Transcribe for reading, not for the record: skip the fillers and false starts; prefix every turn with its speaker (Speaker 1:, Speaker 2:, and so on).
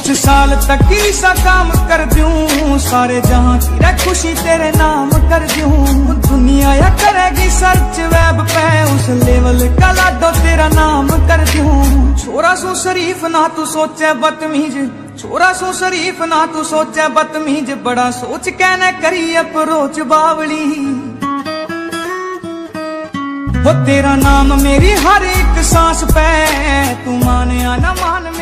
Speaker 1: कुछ साल तक ईसा काम कर दूं, सारे जहां की रे खुशी तेरे नाम कर दूं। दुनिया या करेगी सर्च वेब पे, उस लेवल का लाडो तेरा नाम कर दूं। छोरा सू शरीफ ना तू सोचे बदतमीज, छोरा सू शरीफ ना तू सोचे बदतमीज, बड़ा सोच कहने करी अप्रोच बावली। वो तेरा नाम मेरी हर एक सांस पे, तू मान या ना मान